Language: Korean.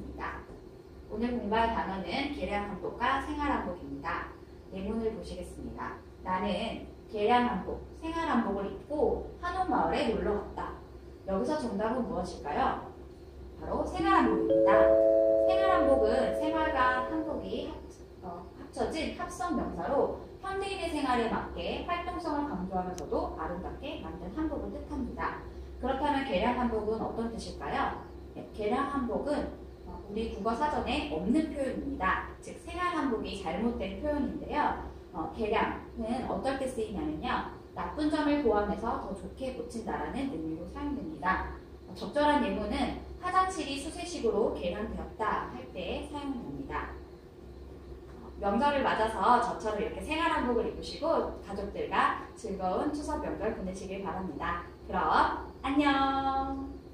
하겠습니다. 오늘 공부할 단어는 계량한복과 생활한복입니다. 예문을 보시겠습니다. 나는 계량한복, 생활한복을 입고 한옥마을에 놀러 갔다. 여기서 정답은 무엇일까요? 바로 생활한복입니다. 생활한복은 생활과 한복이 합쳐진 합성 명사로 현대인의 생활에 맞게 활동성을 강조하면서도 아름답게 만든 한복을 뜻합니다. 그렇다면 계량한복은 어떤 뜻일까요? 네, 계량한복은 우리 국어사전에 없는 표현입니다. 즉 생활한복이 잘못된 표현인데요. 계량은 어떨 때 쓰이냐면요. 나쁜 점을 보완해서 더 좋게 고친다라는 의미로 사용됩니다. 적절한 예문은 화장실이 수세식으로 계량되었다 할 때 사용됩니다. 명절을 맞아서 저처럼 이렇게 생활한복을 입으시고 가족들과 즐거운 추석 명절 보내시길 바랍니다. 그럼 안녕!